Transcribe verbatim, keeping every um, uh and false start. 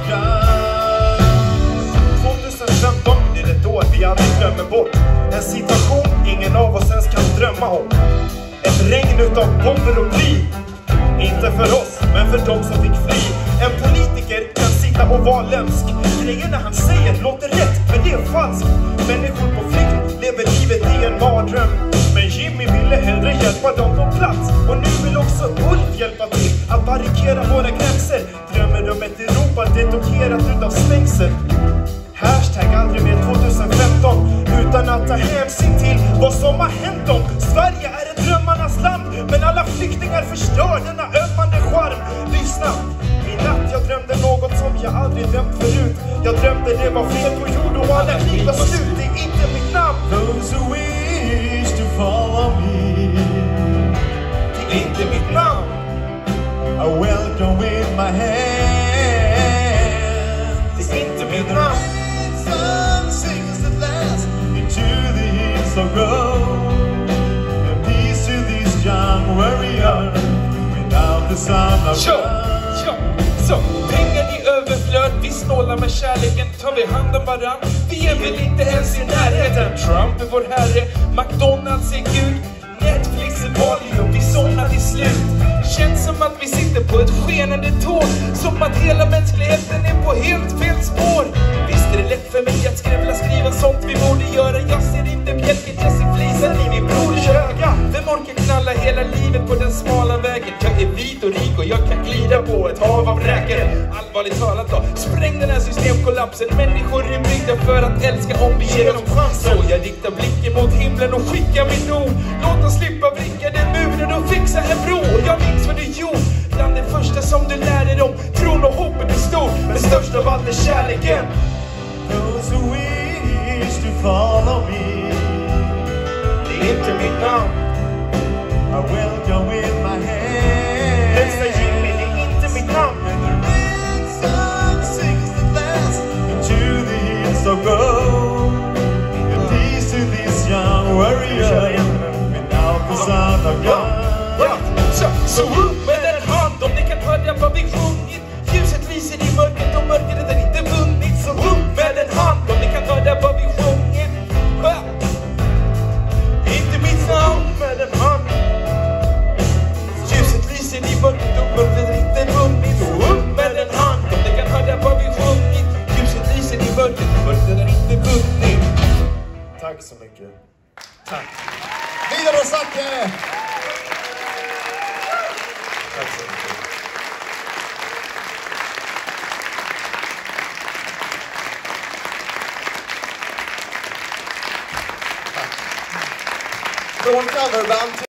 tjugohundrafemton blir ett år vi aldrig glömmer bort. En situation ingen av oss ens kan drömma om. Ett regn utav bomber och krig. Inte för oss, men för de som fick fly. En politiker kan sitta och vara lömsk. Grejerna han säger låter rätt, men det är falskt. Människor på flykt lever livet i en mardröm. Men Jimmy ville hellre hjälpa dem på plats. Och nu vill också Ulf hjälpa till att barrikera våra gränser. Drömmer om ett Europa detokerat utav stängsel. Hashtag aldrig mer tjugohundrafemton. Utan att ta hänsyn till vad som har hänt om. Sverige är ett drömmarnas land, men alla flyktingar förstör denna ömmande charm. Lyssna, i natt jag drömde något som jag aldrig drömt förut. Jag drömde det var fred på jord och alla krig var slut. Det är inte mitt namn. Those who wish to follow me. Det är inte mitt namn. I welcome with my hands. Det är inte mitt namn. Sun sings at last into the hills of gold. And peace to this young warrior without the sun of God. Ja, så pengar i överflöd, vi snålar med kärleken, tar vi hand om varann. Vi är väl inte ens i närheten. Trump är vår herre, McDonalds är Gud, Netflix är vanlig och vi somnar till slut. Känns som att vi sitter på ett skenande tåg, som att hela mänskligheten är på helt fel spår. Visst är det lätt för mig att skriva, skriva sånt vi borde göra. Jag ser inte bjälken, jag ser flisen i min broders öga. Vem orkar knalla hela livet på den smala vägen? Jag är vit och rik och jag kan glida på ett hav av räkor. Allvarligt talat då, spräng den här systemkollapsen. Människor är byggda för att älska om vi ger dem chansen. Så jag riktar blicken mot himlen och skickar min ord. Låt oss slippa vricka den muren och fixa en bro. Jag minns vad du gjorde, bland det första som du lärde dem. Tron och hoppet är stor, men störst av allt är kärleken. Those who wish to follow me. Det är inte mitt namn. I welcome with my hands. Bästa Jimmy, det är inte mitt namn. And the red sun sings the last into the hills of gold. And peace to this young warrior without the son of God. Så, så upp med den hand om ni kan höra vad vi sjungit. Ljuset lyser i mörkret och mörkret är inte vunnit. Så upp med den hand om ni kan höra vad vi sjungit. Va? Inte mitt namn med den hand. Ljuset lyser i mörkret och mörkret är inte vunnit. Så upp med den hand om ni kan höra vad vi sjungit. Ljuset lyser i mörkret och mörkret är inte vunnit. Tack så mycket. Tack. Vidare Zacke! Tack så mycket. Från coverband